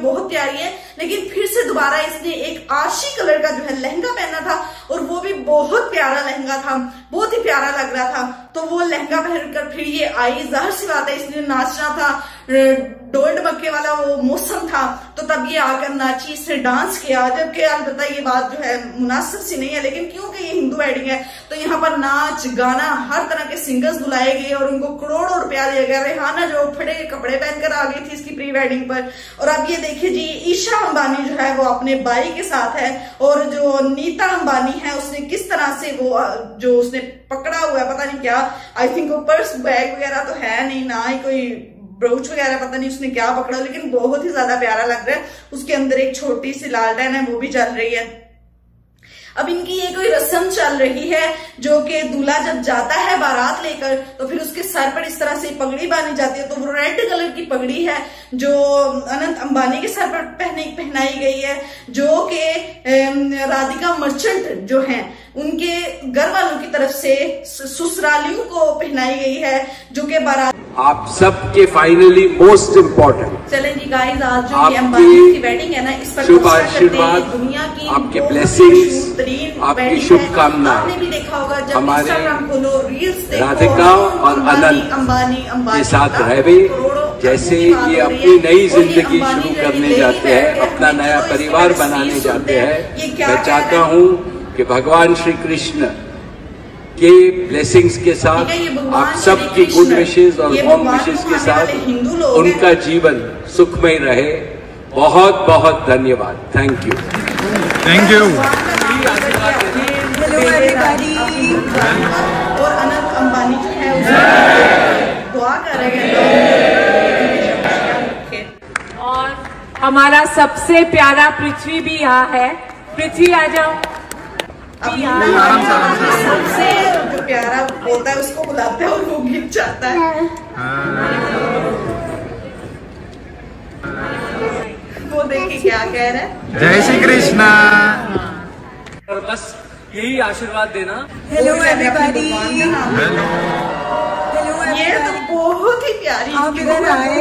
बहुत प्यारी है, लेकिन फिर से दोबारा इसने एक आशी कलर का जो है लहंगा पहना था और वो भी बहुत प्यारा लहंगा था, बहुत ही प्यारा लग रहा था। तो वो लहंगा पहनकर फिर ये आई, जाहिर सी बात है इसने नाचना था, ढोल ढमक्के वाला वो मौसम था, तो तब ये आकर नाची, इसने डांस किया। जबकि अलबत्ता ये बात जो है मुनासिब सी नहीं है, लेकिन क्योंकि ये हिंदू वेडिंग है तो यहाँ पर नाच गाना हर तरह के सिंगर्स बुलाए गए और उनको करोड़ों रुपया दिया गया। रेहाना जो फटे के कपड़े पहनकर आ गई थी इसकी प्री वेडिंग पर। और अब ये देखिए जी, ईशा अंबानी जो है वो अपने भाई के साथ है, और जो नीता अंबानी है उसने किस तरह से वो जो उसने पकड़ा हुआ है पता नहीं क्या, आई थिंक वो पर्स बैग वगैरह तो है नहीं, ना ही कोई ब्रोच वगैरह, पता नहीं उसने क्या पकड़ा, लेकिन बहुत ही ज्यादा प्यारा लग रहा है। उसके अंदर एक छोटी सी लालटेन है वो भी जल रही है। अब इनकी ये कोई रस्म चल रही है जो कि दूल्हा जब जाता है बारात लेकर तो फिर उसके सर पर इस तरह से पगड़ी बांधी जाती है। तो वो रेड कलर की पगड़ी है जो अनंत अंबानी के सर पर पहनाई गई है, जो कि राधिका मर्चेंट जो हैं उनके घर वालों की तरफ से ससुरालियों को पहनाई गई है, जो कि बारात आप सबके फाइनली मोस्ट इम्पोर्टेंट। चलें जी गाइस, आज जो ये अंबानी की वेडिंग है ना, इस पर शुभ आशीर्वाद, दुनिया की आपके ब्लेसिंग्स, आपकी शुभकामनाएं आपने भी देखा होगा जब हमारे इंस्टाग्राम खोलो, रील्स देखो, राधिका और अनंत अंबानी के साथ रहे। जैसे ये अपनी नई जिंदगी शुरू करने जाते हैं, अपना नया परिवार बनाने जाते हैं, मैं चाहता हूँ कि भगवान श्री कृष्ण के ब्लेसिंग्स के साथ, आप सबकी गुड विशेज और होम विशेज के साथ उनका जीवन सुखमय रहे। बहुत बहुत धन्यवाद। Thank you. Thank you. और अनंत अंबानी जो है उसको दुआ करेंगे। और हमारा सबसे प्यारा पृथ्वी भी यहाँ है। पृथ्वी आ जाओ। सबसे जो प्यारा बोलता है उसको बुलाते हैं और वो गिर जाता है। वो देखिए क्या कह रहा है। जय श्री कृष्णा। और बस यही आशीर्वाद देना। Hello everybody. ये तो बहुत ही प्यारी, आप इधर आए,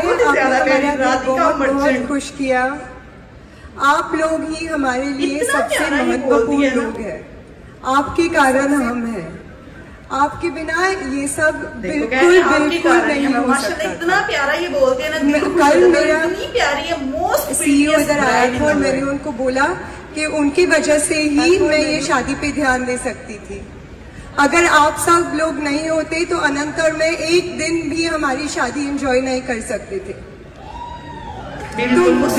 बहुत खुश किया। आप लोग ही हमारे लिए सबसे महत्वपूर्ण लोग हैं। आपके कारण हम हैं। आपके बिना ये सब बिल्कुल नहीं हो सकता। इतना प्यारा ये बोलते हैं ना। कल मेरा प्यारी है मोस्ट CEO इधर आया था और मैंने उनको बोला कि उनकी वजह से ही मैं ये शादी पे ध्यान दे सकती थी। अगर आप सब लोग नहीं होते तो अनंत और मैं एक दिन भी हमारी शादी एंजॉय नहीं कर सकते थे। बिल्कुल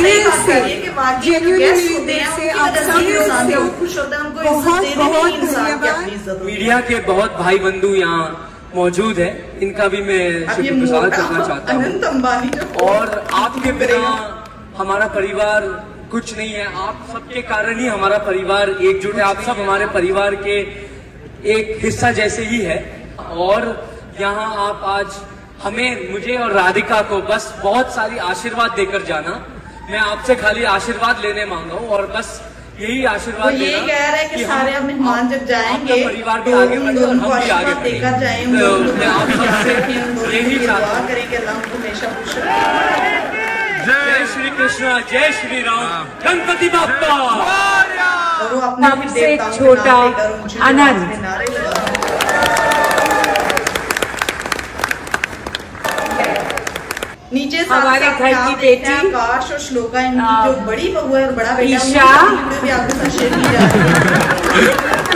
मीडिया के बहुत भाई बंधु यहाँ मौजूद है, इनका भी मैं शुक्रगुजार करना चाहता हूँ। और आपके बिना हमारा परिवार कुछ नहीं है। आप सबके कारण ही हमारा परिवार एकजुट है। आप सब हमारे परिवार के एक हिस्सा जैसे ही है। और यहाँ आप आज हमें, मुझे और राधिका को बस बहुत सारी आशीर्वाद देकर जाना। मैं आपसे खाली आशीर्वाद लेने मांगा हूँ और बस यही आशीर्वाद ये कह रहा है कि सारे अब मेहमान जब जाएंगे परिवार भी आगे बढ़े और हम भी आगे देकर जाएंगे। तो मैं आप सबसे यही चाहता हूँ। करेंगे अल्लाह उनको हमेशा खुश रखे। जय श्री कृष्ण, जय श्री राम, गणपति बाप्पा। और वो अपने सबसे छोटा अनंत। नीचे हमारे घर की बेटी आकाश और श्लोका, इनकी जो बड़ी बहू है और बड़ा बेटा, ईशा भी आपके साथ शेयर की जा रही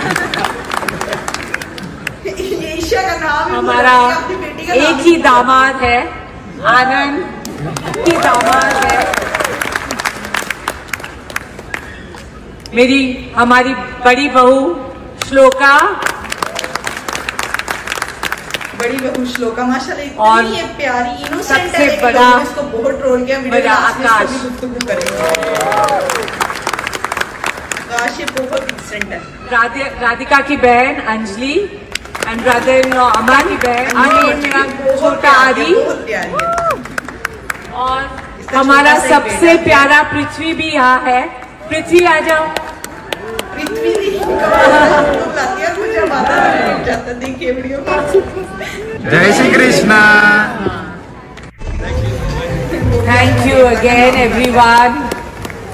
है। ईशा का नाम हमारा एक ही दामाद है, आनंद की दामाद है। हमारी बड़ी बहू श्लोका, बड़ी बहू श्लोका माशाल्लाह और इतनी प्यारी इनोसेंट है। सबसे बड़ा इसको बहुत ट्रोल किया वीडियो आकाश। गुफ्तगू करेंगे। आकाश ये बहुत इनोसेंट है। राधिका की बहन Anjali and brother in law Aman की बहन मेरा छोटा आदि। और हमारा सबसे प्यारा पृथ्वी भी यहाँ है। पृथ्वी आ जाओ। पृथ्वी देखिए वीडियो। जय Shri Krishna. Thank you again everyone.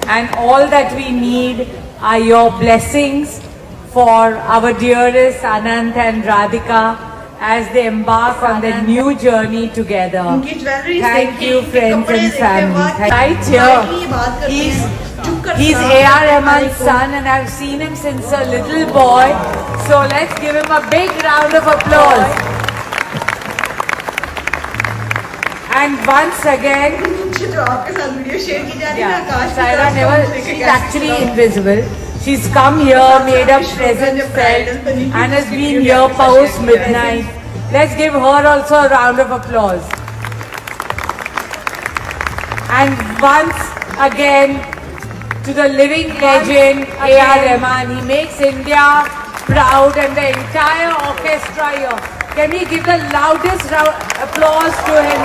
and all that we need are your blessings for our dearest Anant and Radhika as they embark on their new journey together. Thank you, friends and family. Right here, he's A.R. Rahman's son, and I've seen him since a little boy. So let's give him a big round of applause. And once again, Saira she's actually invisible. She's come here, made her presence felt, and has been here post midnight. Let's give her also a round of applause. And once again, to the living legend A.R. Rahman. He makes India proud and the entire orchestra here. Can we give the loudest applause to him?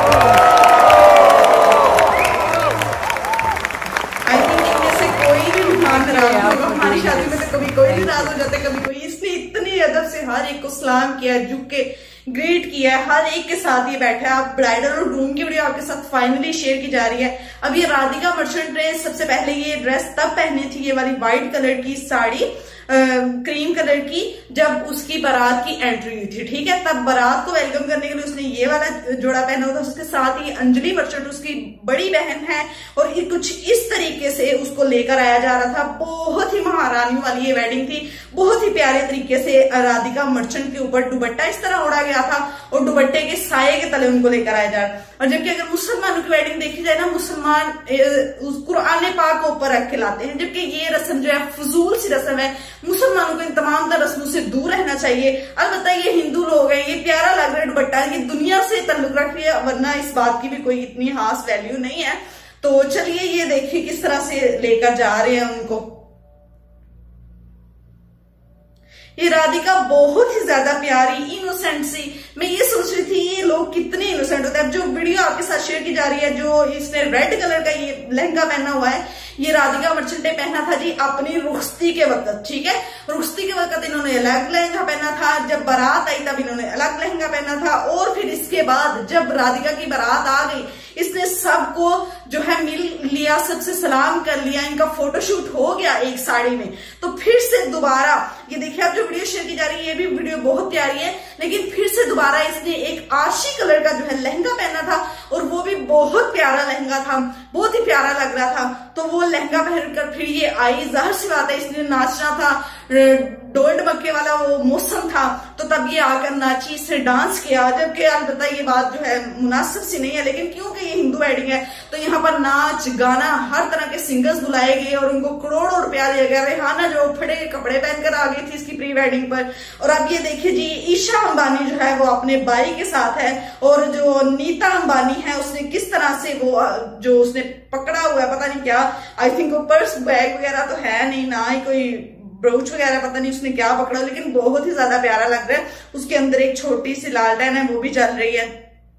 I think इनमें से कोई भी मेहमान नाराज होगा। हमारी शादी में तो कभी कोई नहीं नाराज हो जाता, कभी कोई। इसने इतनी अदब से हर एक को सलाम किया, झुक के ग्रेट किया है, हर एक के साथ ये बैठा है। आप ब्राइडल और ग्रूम की वीडियो आपके साथ फाइनली शेयर की जा रही है। अब ये राधिका मर्चेंट ने सबसे पहले ये ड्रेस तब पहनी थी, ये वाली व्हाइट कलर की साड़ी क्रीम कलर की, जब उसकी बारात की एंट्री हुई थी, ठीक है। तब बारात को वेलकम करने के लिए उसने ये वाला जोड़ा पहना हुआ था। उसके साथ ही अंजलि मर्चेंट उसकी बड़ी बहन है, और ये कुछ इस तरीके से उसको लेकर आया जा रहा था। बहुत ही महारानी वाली ये वेडिंग थी। बहुत ही प्यारे तरीके से राधिका मर्चेंट के ऊपर दुपट्टा इस तरह ओढ़ा गया था, और दुपट्टे के साये के तले उनको लेकर आया जा रहा। और जबकि अगर मुसलमानों की वेडिंग देखी जाए ना, मुसलमान कुरान पाक को ऊपर रख के लाते हैं, जबकि ये रस्म जो है फजूल सी रस्म है। मुसलमानों को इन तमाम रस्मों से दूर रहना चाहिए। अलबत्ता ये हिंदू लोग हैं, ये प्यारा लग रहा है दुपट्टा, ये दुनिया से ताल्लुक रख रही है, वरना इस बात की भी कोई इतनी खास वैल्यू नहीं है। तो चलिए ये देखिए किस तरह से लेकर जा रहे हैं उनको। ये राधिका बहुत ही ज्यादा प्यारी इनोसेंट सी, मैं ये सोच रही थी ये लोग कितने इनोसेंट होते हैं। जो वीडियो आपके साथ शेयर की जा रही है, जो इसने रेड कलर का ये लहंगा पहना हुआ है, ये राधिका मर्चेंट ने पहना था जी अपनी रुखसती के वक्त, ठीक है। रुखसती के वक्त इन्होंने अलग लहंगा पहना था, जब बारात आई तब इन्होंने अलग लहंगा पहना था, और फिर इसके बाद जब राधिका की बारात आ गई, इसने सबको जो है मिल लिया, सबसे सलाम कर लिया, इनका फोटोशूट हो गया एक साड़ी में। तो फिर से दोबारा ये देखिए, आप जो वीडियो शेयर की जा रही है ये भी वीडियो बहुत प्यारी है, लेकिन फिर से दोबारा इसने एक आशी कलर का जो है लहंगा पहना था, और वो भी बहुत प्यारा लहंगा था, बहुत ही प्यारा लग रहा था। तो वो लहंगा पहनकर फिर ये आई। जाहिर सी बात है इसने नाचना था, ढोल ढमक्के वाला वो मौसम था, तो तब ये आकर नाची, इसने डांस किया। जबकि अलबत्ता ये बात जो है मुनासिब सी नहीं है, लेकिन क्योंकि ये हिंदू वेडिंग है तो यहाँ पर नाच गाना हर तरह के सिंगर्स बुलाए गए, और उनको करोड़ों रुपया दिया गया। रेहाना जो फटे कपड़े पहनकर आ गई थी इसकी प्री वेडिंग पर। और अब ये देखिए जी, ईशा अंबानी जो है वो अपने भाई के साथ है, और जो नीता अंबानी है उसने किस तरह से वो जो उसने पकड़ा हुआ है, पता नहीं क्या, आई थिंक वो पर्स बैग वगैरह तो है नहीं, ना ही कोई ब्रोच वगैरह, पता नहीं उसने क्या पकड़ा, लेकिन बहुत ही ज्यादा प्यारा लग रहा है। उसके अंदर एक छोटी सी लालटेन है, वो भी चल रही है।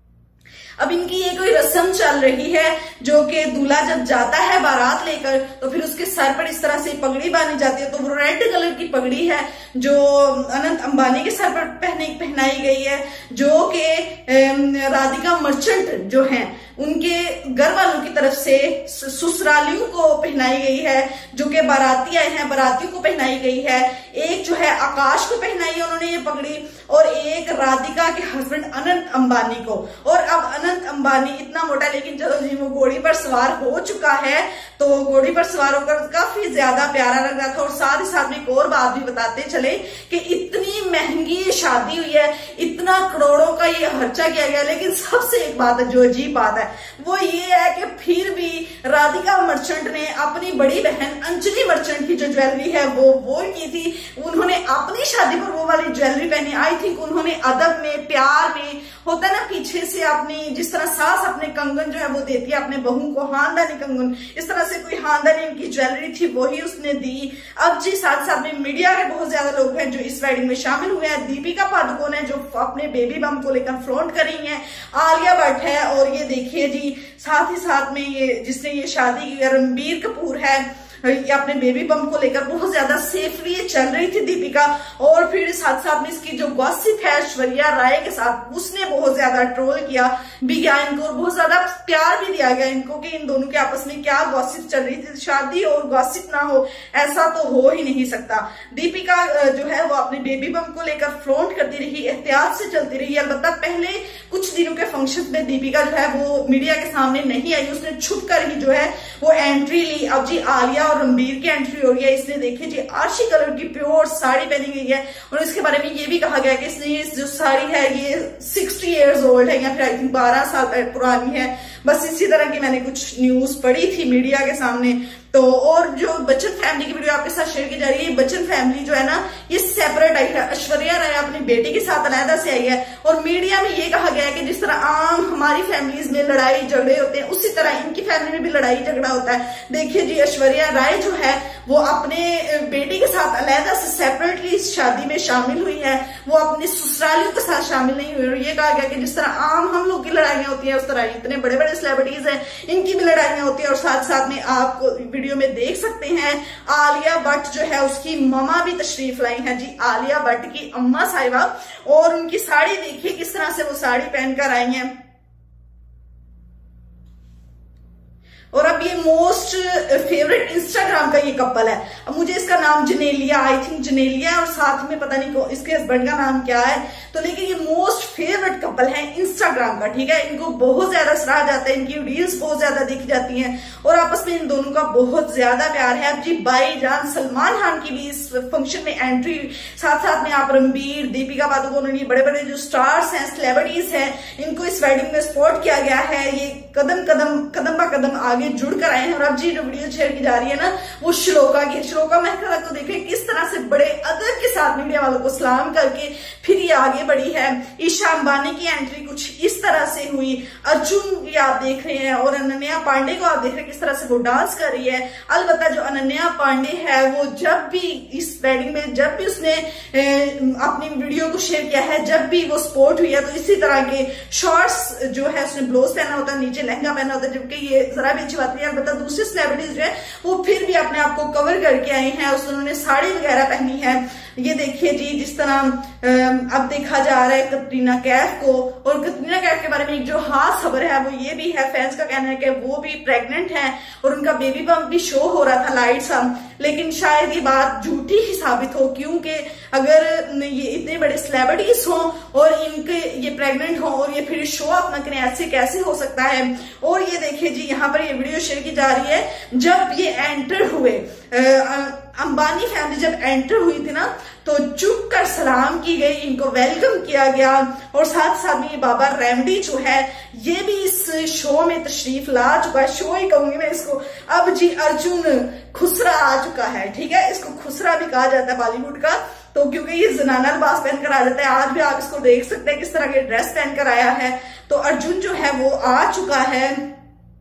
अब इनकी ये कोई रस्म चल रही है, जो कि दूल्हा जब जाता है बारात लेकर, तो फिर उसके सर पर इस तरह से पगड़ी बांधी जाती है। तो वो रेड कलर की पगड़ी है जो अनंत अंबानी के सर पर पहनाई गई है, जो कि राधिका मर्चेंट जो हैं उनके घर वालों की तरफ से ससुरालियों को पहनाई गई है, जो कि बाराती आए हैं बारातियों को पहनाई गई है। एक जो है आकाश को पहनाई है उन्होंने ये पगड़ी, और एक राधिका के हस्बैंड अनंत अंबानी को। और अब अनंत अंबानी इतना मोटा, लेकिन चलो जी वो घोड़ी पर सवार हो चुका है, तो घोड़ी पर सवार होकर काफी ज्यादा प्यारा लग रहा था। और साथ ही साथ में एक और बात भी बताते चले कि इतनी महंगी शादी हुई है, इतना करोड़ों का ये खर्चा किया गया, लेकिन सबसे एक बात है जो अजीब बात है वो ये है कि फिर भी राधिका मर्चेंट ने अपनी बड़ी बहन अंजलि मर्चेंट की जो ज्वेलरी है वो की थी। उन्होंने अपनी शादी पर वो वाली ज्वेलरी पहनी। आई थिंक उन्होंने अदब में, प्यार में, होता है ना पीछे से अपनी, जिस तरह सास अपने कंगन जो है वो देती है अपने बहू को, खानदानी कंगन, इस तरह से कोई खानदानी इनकी ज्वेलरी थी वही उसने दी। अब जी साथ साथ में मीडिया के बहुत ज्यादा लोग हैं जो इस वेडिंग में शामिल हुए हैं। दीपिका पादुकोण है जो अपने बेबी बम को लेकर फ्लॉन्ट कर रही है, आलिया भट्ट है, और ये देखिए जी साथ ही साथ में ये जिसने ये शादी की रणबीर कपूर है, अपने बेबी बम्प को लेकर बहुत ज्यादा सेफली चल रही थी दीपिका, और फिर साथ साथ में इसकी जो गॉसिप है ऐश्वर्या राय के साथ, उसने बहुत ज्यादा ट्रोल किया भी गया इनको, और बहुत ज्यादा प्यार भी दिया गया इनको कि इन दोनों के आपस में क्या गॉसिप चल रही थी। शादी और गॉसिप ना हो ऐसा तो हो ही नहीं सकता। दीपिका जो है वो अपने बेबी बम्प को लेकर फ्लॉन्ट करती रही, एहतियात से चलती रही। अलबत्ता पहले कुछ दिनों के फंक्शन में दीपिका जो है वो मीडिया के सामने नहीं आई, उसने छुप कर ही जो है वो एंट्री ली। अब जी आलिया और रणबीर की एंट्री हो रही है। इसने देखिए जी आरशी कलर की प्योर साड़ी पहनी गई है, और इसके बारे में ये भी कहा गया कि इसने जो साड़ी है ये 60 इयर्स ओल्ड है, या फिर आई थिंक 12 साल पुरानी है। बस इसी तरह की मैंने कुछ न्यूज पढ़ी थी मीडिया के सामने। तो और जो बच्चन फैमिली की वीडियो आपके साथ शेयर की जा रही है, बच्चन फैमिली जो है ना ये सेपरेट आई है। ऐश्वर्या राय अपनी बेटी के साथ अलहदा से आई है, और मीडिया में ये कहा गया है कि जिस तरह आम हमारी फैमिलीज में लड़ाई झगड़े होते हैं उसी तरह इनकी फैमिली में भी लड़ाई झगड़ा होता है। देखिए जी ऐश्वर्या राय जो है वो अपने बेटी के साथ अलहदा से सेपरेटली इस शादी में शामिल हुई है, वो अपने ससुरालियों के साथ शामिल नहीं हुई। और ये कहा गया कि जिस तरह आम हम लोग की लड़ाइयां होती है उस तरह इतने बड़े बड़े सेलिब्रिटीज हैं इनकी भी लड़ाइयां होती है। और साथ साथ में आप वीडियो में देख सकते हैं आलिया भट्ट जो है उसकी ममा भी तशरीफ लाई है जी, आलिया भट्ट की अम्मा साहिबा, और उनकी साड़ी देखिए किस तरह से वो साड़ी पहनकर आई हैं। और अब ये मोस्ट फेवरेट इंस्टाग्राम का ये कपल है। अब मुझे इसका नाम जनेलिया, आई थिंक जनेलिया, और साथ में पता नहीं इसके हस्बैंड का नाम क्या है, तो लेकिन ये मोस्ट फेवरेट कपल है इंस्टाग्राम का, ठीक है। इनको बहुत ज्यादा सराहा जाता है, इनकी रील्स बहुत ज्यादा देखी जाती हैं, और आपस में इन दोनों का बहुत ज्यादा प्यार है। अब जी भाईजान सलमान खान की भी इस फंक्शन में एंट्री, साथ साथ में आप रणबीर, दीपिका पादुकोण, ये बड़े बड़े जो स्टार्स हैं, सेलिब्रिटीज हैं, इनको इस वेडिंग में सपोर्ट किया गया है। ये कदम ब कदम आगे जुड़कर आए हैं। और अब जी जो वीडियो शेयर की जा रही है ना वो श्लोका की, श्लोका महका तो देखिए किस तरह से बड़े अदब के साथ मीडिया वालों को सलाम करके फिर ये आगे बढ़ी है। ईशा अंबानी की एंट्री कुछ इस तरह से हुई। अर्जुन ये आप देख रहे हैं, और अनन्या पांडे को आप देख रहे हैं किस तरह से वो डांस कर रही है। अलबत्ता जो अनन्या पांडे है वो जब भी इस वेडिंग में, जब भी उसने अपनी वीडियो को शेयर किया है, जब भी वो स्पोर्ट हुई है, तो इसी तरह के शॉर्ट्स जो है उसने ब्लाउज पहना होता है, नीचे लहंगा पहना होता है, जबकि ये जरा भी अच्छी बात नहीं है। अलबत्ता दूसरे सेलिब्रिटीज जो है वो फिर भी अपने आप को कवर करके आए हैं, उन्होंने साड़ी वगैरह पहनी है। ये देखिए जी जिस तरह अब देखा जा रहा है कटरीना कैफ को, और कटरीना कैफ के बारे में एक जो खास खबर है वो ये भी है, फैंस का कहना है कि वो भी प्रेग्नेंट है और उनका बेबी बम्प भी शो हो रहा था लाइट सा, लेकिन शायद ये बात झूठी ही साबित हो, क्योंकि अगर ये इतने बड़े सेलिब्रिटीज हों और इनके ये प्रेग्नेंट हो और ये फिर शो अप न करें, ऐसे कैसे हो सकता है। और ये देखिए जी यहाँ पर ये वीडियो शेयर की जा रही है, जब ये एंटर हुए, अंबानी फैमिली जब एंटर हुई थी ना तो झुक कर सलाम की गई, इनको वेलकम किया गया। और साथ साथ में ये बाबा रेमडी जो है ये भी इस शो में तशरीफ ला चुका है, शो ही कहूंगी मैं इसको। अब जी अर्जुन खुसरा आ चुका है, ठीक है, इसको खुसरा भी कहा जाता है बॉलीवुड का, तो क्योंकि ये जनाना लिबास पहनकर आ जाता है। आज भी आप इसको देख सकते हैं किस तरह के ड्रेस पहनकर आया है। तो अर्जुन जो है वो आ चुका है।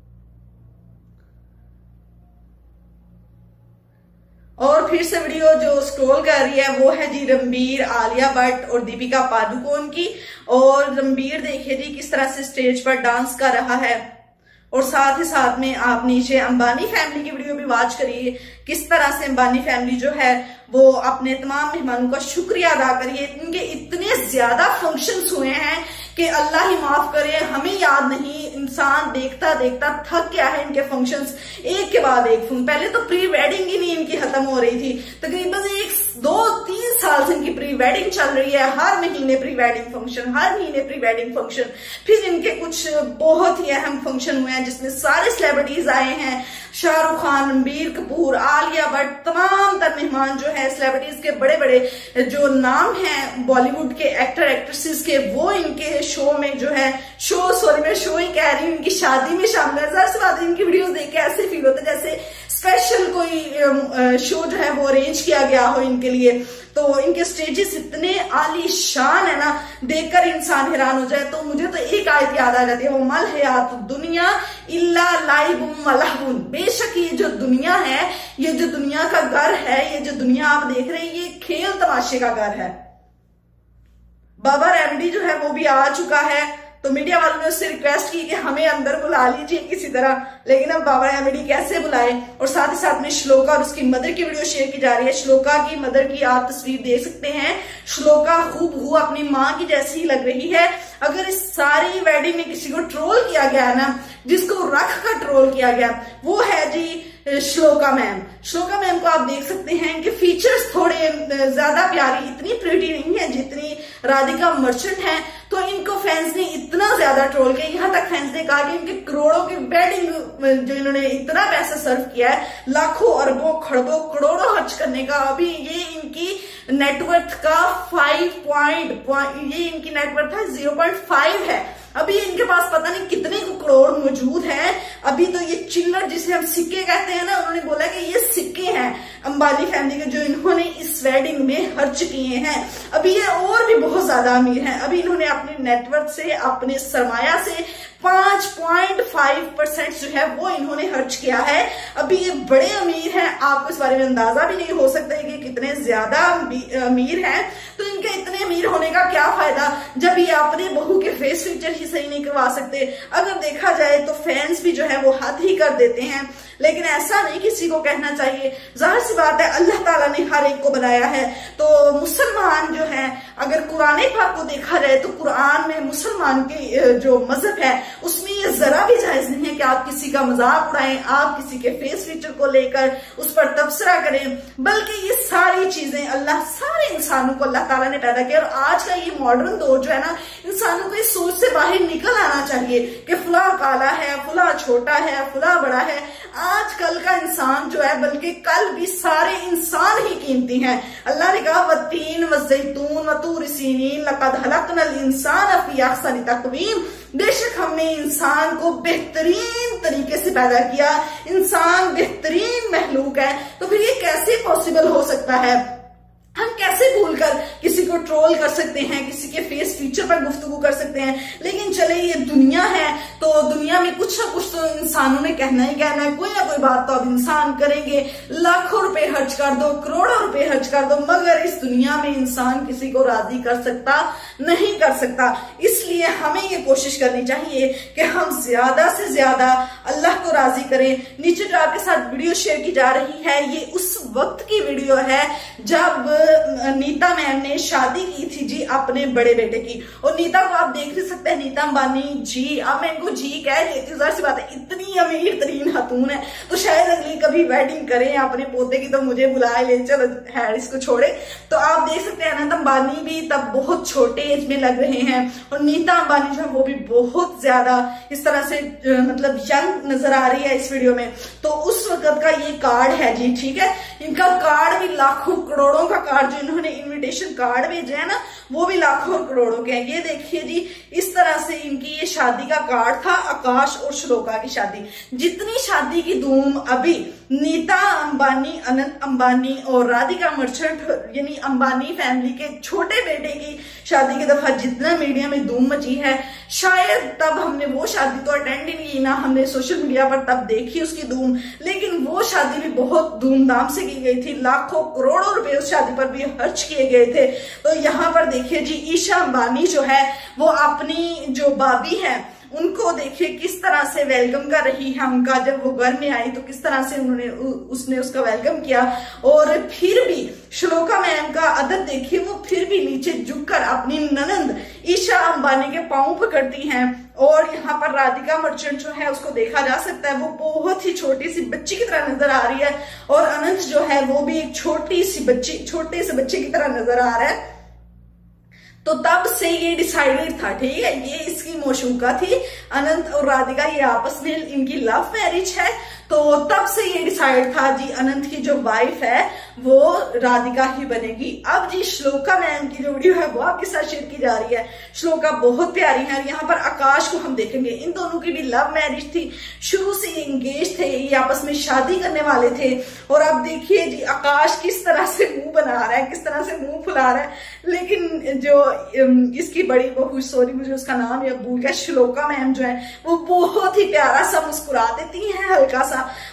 और फिर से वीडियो जो स्क्रॉल कर रही है वो है जी रणबीर, आलिया भट्ट और दीपिका पादुकोण की। और रणबीर देखिए जी किस तरह से स्टेज पर डांस कर रहा है, और साथ ही साथ में आप नीचे अंबानी फैमिली की वीडियो भी वॉच करिए, किस तरह से अंबानी फैमिली जो है वो अपने तमाम मेहमानों का शुक्रिया अदा करिए। इनके इतने ज्यादा फंक्शंस हुए हैं कि अल्लाह ही माफ करे, हमें याद नहीं, इंसान देखता देखता थक गया है इनके फंक्शंस, एक के बाद एक। पहले तो प्री वेडिंग ही नहीं इनकी खत्म हो रही थी, तकरीबन 1-2-3 साल से इनकी प्री वेडिंग चल रही है, हर महीने प्री वेडिंग फंक्शन, हर महीने प्री वेडिंग फंक्शन। फिर इनके कुछ बहुत ही अहम फंक्शन हुए हैं जिसमें सारे सेलिब्रिटीज आए हैं, शाहरुख खान, रणबीर कपूर, आलिया भट्ट, तमाम तर मेहमान जो है सेलिब्रिटीज के बड़े बड़े जो नाम हैं बॉलीवुड के एक्टर एक्ट्रेसेस के, वो इनके शो में जो है मैं शो ही कह रही हूँ, इनकी शादी में शामिल है। ज़ाहिर सी बात है इनकी वीडियोस देख के ऐसे फील होता है जैसे स्पेशल कोई शो जो है वो अरेंज किया गया हो इनके लिए। तो इनके स्टेजेस इतने आलीशान है ना, देखकर इंसान हैरान हो जाए। तो मुझे तो एक आयत याद आ जाती है, वो मल हयात दुनिया इल्ला लाइबुम वलहबुन। बेशक ये जो दुनिया है, ये जो दुनिया का घर है, ये जो दुनिया आप देख रहे हैं, ये खेल तमाशे का घर है। बाबा रेमडी जो है वो भी आ चुका है। तो मीडिया वालों ने उससे रिक्वेस्ट की कि हमें अंदर बुला लीजिए किसी तरह, लेकिन अब बाबरा एमडी कैसे बुलाए। और साथ ही साथ में श्लोका और उसकी मदर की वीडियो शेयर की जा रही है। श्लोका की मदर की आप तस्वीर देख सकते हैं। श्लोका हूबहू अपनी माँ की जैसी लग रही है। अगर इस सारी वेडिंग में किसी को ट्रोल किया गया ना, जिसको रख कर ट्रोल किया गया, वो है जी श्लोका मैम। श्लोका मैम को आप देख सकते हैं, इनके फीचर्स थोड़े ज्यादा प्यारी, इतनी प्रिटी नहीं है जितनी राधिका मर्चेंट है। तो इनको फैंस ने इतना ज्यादा ट्रोल किया, यहाँ तक फैंस ने कहा कि इनके करोड़ों की वेडिंग जो इन्होंने इतना पैसा सर्व किया है, लाखों अरबों खरबों करोड़ों खर्च करने का, अभी ये इनकी नेटवर्थ का 0.5 है। अभी इनके पास पता नहीं कितने करोड़ मौजूद हैं। अभी तो ये चिल्लर जिसे हम सिक्के कहते हैं ना, उन्होंने बोला कि ये सिक्के हैं अंबानी फैमिली के जो इन्होंने इस वेडिंग में खर्च किए हैं। अभी ये और भी बहुत ज्यादा अमीर हैं। अभी इन्होंने अपने नेटवर्थ से, अपने सरमाया से 5.5% जो है वो इन्होंने खर्च किया है। अभी ये बड़े अमीर हैं, आपको इस बारे में अंदाजा भी नहीं हो सकता है कि कितने ज्यादा अमीर हैं। तो इनके इतने अमीर होने का क्या फायदा जब ये अपने बहू के फेस फीचर ही सही नहीं करवा सकते। अगर देखा जाए तो फैंस भी जो है वो हद ही कर देते हैं, लेकिन ऐसा नहीं किसी को कहना चाहिए। जाहिर सी बात है, अल्लाह ताला ने हर एक को बनाया है। तो मुसलमान जो है, अगर कुरान पाक को देखा जाए तो कुरान में मुसलमान के जो मजहब है उसमें ये जरा भी जायज नहीं है कि आप किसी का मजाक उड़ाएं, आप किसी के फेस फीचर को लेकर उस पर तबसरा करें। बल्कि ये सारी चीजें अल्लाह, सारे इंसानों को अल्लाह ताला ने पैदा किया। और आज का ये मॉडर्न दौर जो है ना, इंसानों को इस सोच से बाहर निकल आना चाहिए कि फुला काला है, फुला छोटा है, फुला बड़ा है। आजकल का इंसान जो है, बल्कि कल भी सारे इंसान ही कीमती हैं। अल्लाह ने कहा वत्तीन वज़ैतून वतूर सीनीन लक़द खलक़नल इंसान फ़ी अहसनि तक़वीम। बेशक हमने इंसान को बेहतरीन तरीके से पैदा किया। इंसान बेहतरीन महलूक है। तो फिर ये कैसे पॉसिबल हो सकता है? हम कैसे भूलकर किसी को ट्रोल कर सकते हैं, किसी के फेस फीचर पर गुफ्तगू कर सकते हैं। लेकिन चले, ये दुनिया है तो दुनिया में कुछ ना कुछ तो इंसानों ने कहना ही कहना है। कोई ना कोई बात तो अब इंसान करेंगे। लाखों रुपए खर्च कर दो, करोड़ों रुपए खर्च कर दो, मगर इस दुनिया में इंसान किसी को राजी कर सकता नहीं कर सकता। इसलिए हमें ये कोशिश करनी चाहिए कि हम ज्यादा से ज्यादा अल्लाह को राजी करें। नीचे जो आपके साथ वीडियो शेयर की जा रही है, ये उस वक्त की वीडियो है जब नीता मैम ने शादी की थी जी अपने बड़े बेटे की। और नीता को आप देख ही सकते हैं, नीता अंबानी जी, अब मैं इनको जी कह लेती हूँ, सी बात है, इतनी अमीर तरीन खातून है। तो शायद अगली कभी वेडिंग करें अपने पोते की तो मुझे बुलाए ले, चलो हैरिस को छोड़े। तो आप देख सकते हैं अनंत अंबानी भी तब बहुत छोटे एज में लग रहे हैं, और नीता अंबानी जो है वो भी बहुत ज्यादा इस तरह से मतलब यंग नजर आ रही है इस वीडियो में। तो उस वक्त का ये कार्ड है जी, ठीक है। इनका कार्ड भी लाखों करोड़ों का कार्ड, जो इन्होंने इनविटेशन कार्ड भेजे है ना, वो भी लाखों और करोड़ों के हैं। ये देखिए जी, इस तरह से इनकी ये शादी का कार्ड था, आकाश और श्लोका की शादी। जितनी शादी की धूम अभी नीता अंबानी, अनंत अंबानी और राधिका मर्चेंट यानी अंबानी फैमिली के छोटे बेटे की शादी की दफा जितना मीडिया में धूम मची है, शायद तब हमने वो शादी तो अटेंड ही नहीं की ना, हमने सोशल मीडिया पर तब देखी उसकी धूम। लेकिन वो शादी भी बहुत धूमधाम से की गई थी, लाखों करोड़ों रुपए उस शादी पर भी खर्च किए गए थे। तो यहाँ पर देखिए जी, ईशा अंबानी जो है वो अपनी जो भाभी है उनको देखिए किस तरह से वेलकम कर रही है उनका। जब वो घर में आई तो किस तरह से उसने उसका वेलकम किया। और फिर भी श्लोका मैम का अदब देखिए, वो फिर भी नीचे झुककर अपनी ननंद ईशा अंबानी के पांव पकड़ती हैं। और यहाँ पर राधिका मर्चेंट जो है उसको देखा जा सकता है, वो बहुत ही छोटी सी बच्ची की तरह नजर आ रही है। और अनंत जो है वो भी एक छोटे से बच्चे की तरह नजर आ रहा है। तो तब से ये डिसाइडेड था, ठीक है, ये इसकी मौशूका थी अनंत और राधिका, ये आपस में इनकी लव मैरिज है। तो तब से ये डिसाइड था जी, अनंत की जो वाइफ है वो राधिका ही बनेगी। अब जी श्लोका मैम की जो वीडियो है वो आपके साथ शेयर की जा रही है। श्लोका बहुत प्यारी है। यहाँ पर आकाश को हम देखेंगे, इन दोनों की भी लव मैरिज थी, शुरू से ये एंगेज थे, ये आपस में शादी करने वाले थे। और अब देखिए जी, आकाश किस तरह से मुंह बना रहा है, किस तरह से मुंह फुला रहा है। लेकिन जो इसकी बड़ी बहू, सॉरी मुझे उसका नाम या भूल गया, श्लोका मैम जो है वो बहुत ही प्यारा सा मुस्कुरा देती है हल्का सा।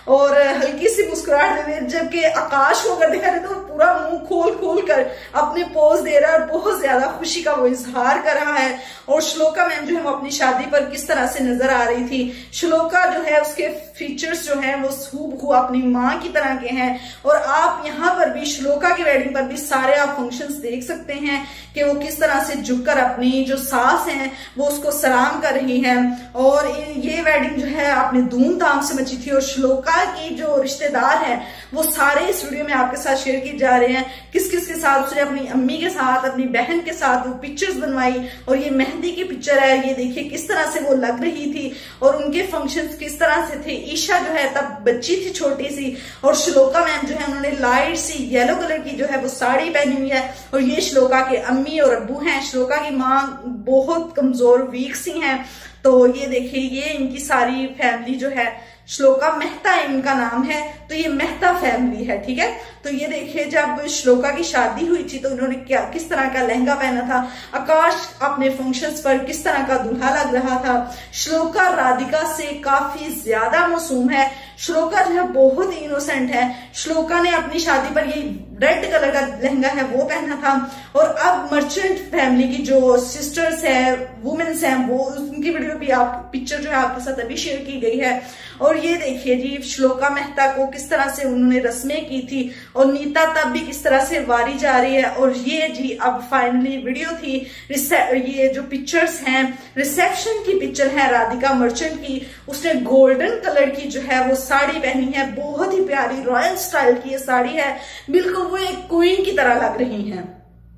और हल्की सी मुस्कुराहट दे रही, जबकि आकाश को अगर देखा जाए तो पूरा मुंह खोल कर अपने पोज दे रहा है और बहुत ज्यादा खुशी का वो इजहार कर रहा है। और श्लोका मैम जो है वो अपनी शादी पर किस तरह से नजर आ रही थी। श्लोका जो है उसके फीचर्स जो है वो हूबहू अपनी माँ की तरह के हैं। और आप यहाँ पर भी श्लोका की वेडिंग पर भी सारे आप फंक्शंस देख सकते हैं कि वो किस तरह से झुककर अपनी जो सास हैं वो उसको सलाम कर रही है। और ये वेडिंग जो है आपने धूमधाम से मची थी। और श्लोका की जो रिश्तेदार हैं वो सारे इस वीडियो में आपके साथ शेयर किए जा रहे हैं। किस किस के साथ उसने अपनी अम्मी के साथ, अपनी बहन के साथ वो पिक्चर्स बनवाई। और ये मेहंदी की पिक्चर है, ये देखिए किस तरह से वो लग रही थी और उनके फंक्शंस किस तरह से थे। ईशा जो है तब बच्ची थी छोटी सी, और श्लोका मैम जो है उन्होंने लाइट सी येलो कलर की जो है वो साड़ी पहनी हुई है। और ये श्लोका के अम्मी और अब्बू हैं। श्लोका की माँ बहुत कमजोर वीक सी हैं। तो ये देखिए ये इनकी सारी फैमिली जो है, श्लोका मेहता इनका नाम है, तो ये मेहता फैमिली है, ठीक है। तो ये देखिए जब श्लोका की शादी हुई थी तो उन्होंने किस तरह का लहंगा पहना था। आकाश अपने फंक्शंस पर किस तरह का दूल्हा लग रहा था। श्लोका राधिका से काफी ज्यादा मासूम है। श्लोका जो है बहुत ही इनोसेंट है। श्लोका ने अपनी शादी पर ये रेड कलर का लहंगा है वो पहना था। और अब मर्चेंट फैमिली की जो सिस्टर्स है, वुमेन्स हैं, वो उनकी वीडियो भी आप पिक्चर जो है आपके साथ अभी शेयर की गई है। और ये देखिए जी श्लोका मेहता को किस तरह से उन्होंने रस्में की थी। और नीता तब भी किस तरह से वारी जा रही है। और ये जी अब फाइनली वीडियो थी, ये जो पिक्चर्स हैं रिसेप्शन की पिक्चर है राधिका मर्चेंट की। उसने गोल्डन कलर की जो है वो साड़ी पहनी है, बहुत ही प्यारी रॉयल स्टाइल की ये साड़ी है। बिल्कुल वो एक क्वीन की तरह लग रही हैं,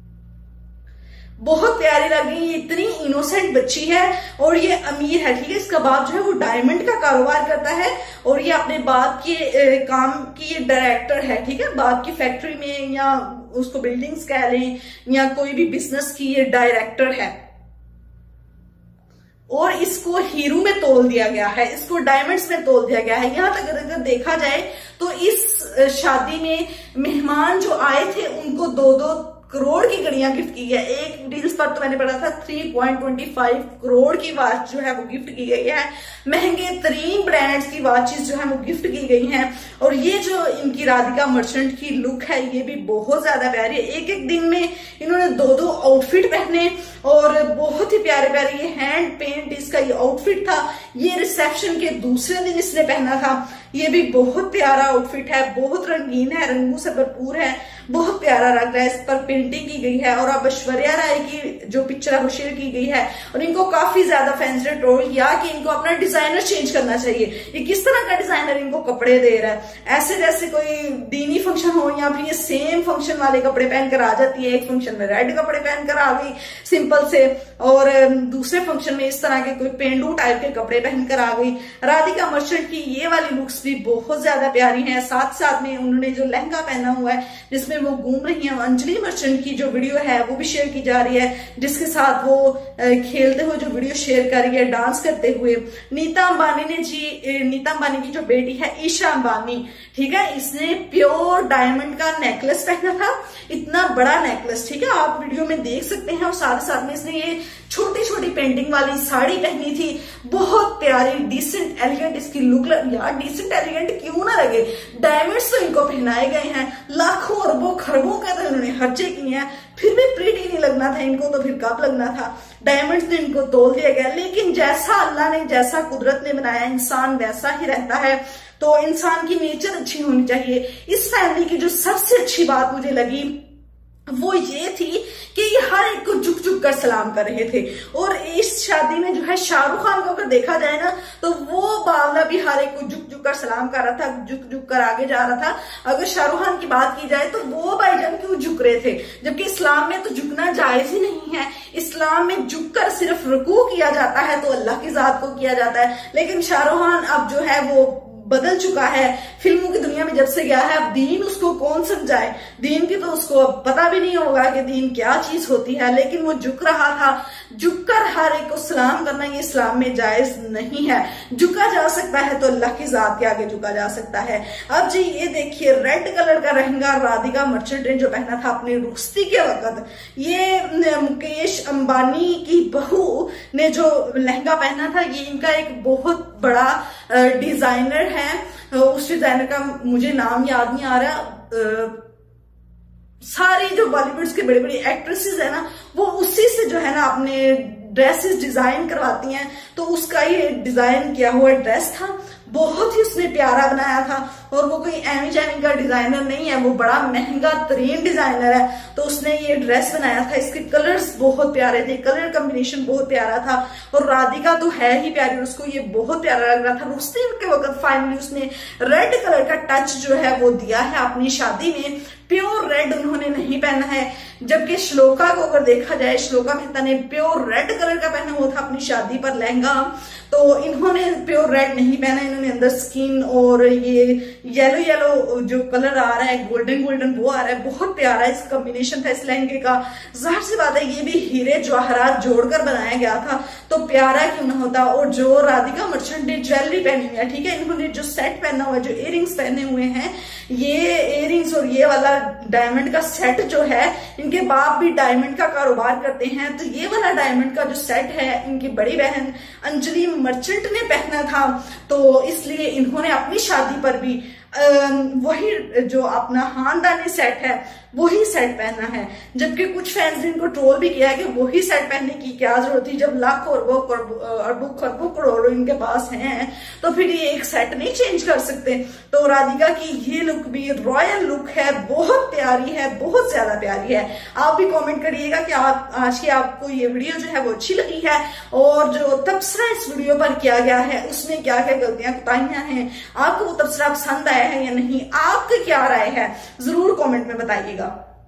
बहुत प्यारी लग रही है। इतनी इनोसेंट बच्ची है और ये अमीर है, ठीक है। इसका बाप जो है वो डायमंड का कारोबार करता है और ये अपने बाप के काम की ये डायरेक्टर है, ठीक है। बाप की फैक्ट्री में या उसको बिल्डिंग्स कह लें या कोई भी बिजनेस की ये डायरेक्टर है। और इसको हीरो में तोल दिया गया है, इसको डायमंड्स में तोल दिया गया है। यहाँ तक अगर देखा जाए तो इस शादी में मेहमान जो आए थे उनको 2-2 करोड़ की घड़ियां गिफ्ट की है। एक डील्स पर तो मैंने पढ़ा था 3.25 करोड़ की वॉच जो है वो गिफ्ट की गई है। महंगे तरीन ब्रांड्स की वॉचेस जो है वो गिफ्ट की गई हैं। और ये जो इनकी राधिका मर्चेंट की लुक है ये भी बहुत ज्यादा प्यारी है। एक एक दिन में इन्होंने 2-2 आउटफिट पहने और बहुत ही प्यारे प्यारे ये हैंड पेंट इसका ये आउटफिट था। ये रिसेप्शन के दूसरे दिन इसने पहना था। ये भी बहुत प्यारा आउटफिट है, बहुत रंगीन है, रंगों से भरपूर है, बहुत प्यारा लग रहा है। इस पर पेंटिंग की गई है। और अब ऐश्वर्या राय की जो पिक्चर है वो शेयर की गई है और इनको काफी ज्यादा फैंस ने ट्रोल किया कि इनको अपना डिजाइनर चेंज करना चाहिए। ये किस तरह का डिजाइनर इनको कपड़े दे रहा है, ऐसे जैसे कोई दीनी फंक्शन हो या फिर ये सेम फंक्शन वाले कपड़े पहनकर आ जाती है। एक फंक्शन में रेड कपड़े पहनकर आ गई सिंपल से, और दूसरे फंक्शन में इस तरह के कोई पेंडू टाइप के कपड़े पहनकर आ गई। राधिका मर्चेंट की ये वाली लुक्स भी बहुत ज्यादा प्यारी है। साथ साथ में उन्होंने जो लहंगा पहना हुआ है जिसमें वो घूम रही है, अंजलि मर्चेंट की जो वीडियो है वो भी शेयर की जा रही है, जिसके साथ वो खेलते हुए जो वीडियो शेयर कर रही है डांस करते हुए। नीता अंबानी की जो बेटी है ईशा अंबानी, ठीक है, इसने प्योर डायमंड का नेकलेस पहना था, इतना बड़ा नेकलेस, ठीक है, आप वीडियो में देख सकते हैं। और साथ में इसने ये छोटी छोटी पेंटिंग वाली साड़ी पहनी थी, बहुत प्यारी डिसेंट एलिगेंट इसकी लुक। यार डिसेंट एलिगेंट क्यों ना लगे, डायमंड्स तो इनको पहनाए गए हैं, लाखों अरबों खरबों के तो इन्होंने खर्चे किए हैं, फिर भी प्रीटी नहीं लगना था इनको, तो फिर कब लगना था। डायमंड्स ने इनको तोल दिया गया। लेकिन जैसा अल्लाह ने, जैसा कुदरत ने बनाया इंसान वैसा ही रहता है, तो इंसान की नेचर अच्छी होनी चाहिए। इस फैमिली की जो सबसे अच्छी बात मुझे लगी वो ये थी कि ये हर एक को झुक झुक कर सलाम कर रहे थे। और इस शादी में जो है शाहरुख खान को अगर देखा जाए ना तो वो बावला भी हर एक को झुक झुक कर सलाम कर रहा था, झुक झुक कर आगे जा रहा था। अगर शाहरुख खान की बात की जाए तो वो भाईजान क्यों झुक रहे थे, जबकि इस्लाम में तो झुकना जायज ही नहीं है। इस्लाम में झुककर सिर्फ रुकू किया जाता है तो अल्लाह की जात को किया जाता है। लेकिन शाहरुख खान अब जो है वो बदल चुका है, फिल्मों की दुनिया में जब से गया है। अब दीन उसको कौन समझाए, दीन की तो उसको अब पता भी नहीं होगा कि दीन क्या चीज होती है। लेकिन वो झुक रहा था, झुककर हर एक को सलाम करना ये इस्लाम में जायज नहीं है। झुका जा सकता है तो अल्लाह की जात के आगे झुका जा सकता है। अब जी ये देखिए रेड कलर का लहंगा राधिका मर्चेंट ने जो पहना था अपनी रुखसती के वक्त, ये मुकेश अंबानी की बहू ने जो लहंगा पहना था, ये इनका एक बहुत बड़ा डिजाइनर है उस डिजाइनर का मुझे नाम याद नहीं आ रहा। सारी जो बॉलीवुड के बड़ी बड़ी एक्ट्रेसेस है ना, वो उसी से जो है ना अपने ड्रेसेस डिजाइन करवाती हैं। तो उसका ये डिजाइन किया हुआ ड्रेस था, बहुत ही उसने प्यारा बनाया था। और वो कोई एमी जैमी का डिजाइनर नहीं है, वो बड़ा महंगा तरीन डिजाइनर है। तो उसने ये ड्रेस बनाया था, इसके कलर्स बहुत प्यारे थे, कलर कॉम्बिनेशन बहुत प्यारा था। और राधिका तो है ही प्यारी, उसको ये बहुत प्यारा लग रहा था। रुस्ते के वक्त फाइनली उसने रेड कलर का टच जो है वो दिया है अपनी शादी में। प्योर रेड उन्होंने नहीं पहना है, जबकि श्लोका को अगर देखा जाए, श्लोका मेहता ने प्योर रेड कलर का पहना हुआ था अपनी शादी पर लहंगा। तो इन्होंने प्योर रेड नहीं पहना, इन्होंने अंदर स्किन और ये येलो येलो जो कलर आ रहा है, गोल्डन गोल्डन वो आ रहा है, बहुत प्यारा इस कॉम्बिनेशन था इस लहंगे का। जाहिर सी बात है ये भी हीरे जवाहरात जोड़कर बनाया गया था, तो प्यारा क्यों ना होता। और जो राधिका मर्चेंट ने ज्वेलरी पहनी हुई है, ठीक है, इन्होंने जो सेट पहना हुआ है, जो इयररिंग्स पहने हुए हैं, ये इयररिंग्स और ये वाला डायमंड का सेट जो है, इनके बाप भी डायमंड का कारोबार करते हैं। तो ये वाला डायमंड का जो सेट है इनकी बड़ी बहन अंजलि मर्चेंट ने पहना था, तो इसलिए इन्होंने अपनी शादी पर भी वही जो अपना खानदानी सेट है वही सेट पहना है। जबकि कुछ फैंस ने इनको ट्रोल भी किया है कि वही सेट पहनने की क्या जरूरत थी, जब लाखों अरबों खरबों करोड़ों इनके पास हैं, तो फिर ये एक सेट नहीं चेंज कर सकते। तो राधिका की ये लुक भी रॉयल लुक है, बहुत प्यारी है, बहुत ज्यादा प्यारी है। आप भी कमेंट करिएगा कि आप आज की आपको ये वीडियो जो है वो अच्छी लगी है, और जो तबसरा इस वीडियो पर किया गया है उसमें क्या क्या गलतियां कुताहियां हैं, आपको वो तबसरा पसंद आया है या नहीं, आपकी क्या राय है, जरूर कमेंट में बताइएगा।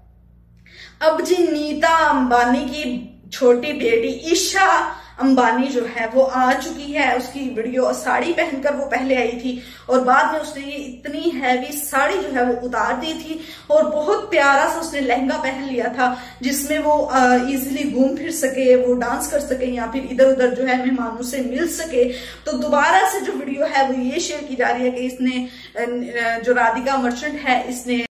अब जी नीता अंबानी की छोटी बेटी ईशा अंबानी जो है वो आ चुकी है। उसकी वीडियो साड़ी पहनकर वो पहले आई थी, और बाद में उसने ये इतनी हैवी साड़ी जो है वो उतार दी थी, और बहुत प्यारा सा उसने लहंगा पहन लिया था, जिसमें वो इजीली घूम फिर सके, वो डांस कर सके, या फिर इधर उधर जो है मेहमानों से मिल सके। तो दोबारा से जो वीडियो है वो ये शेयर की जा रही है कि इसने जो राधिका मर्चेंट है, इसने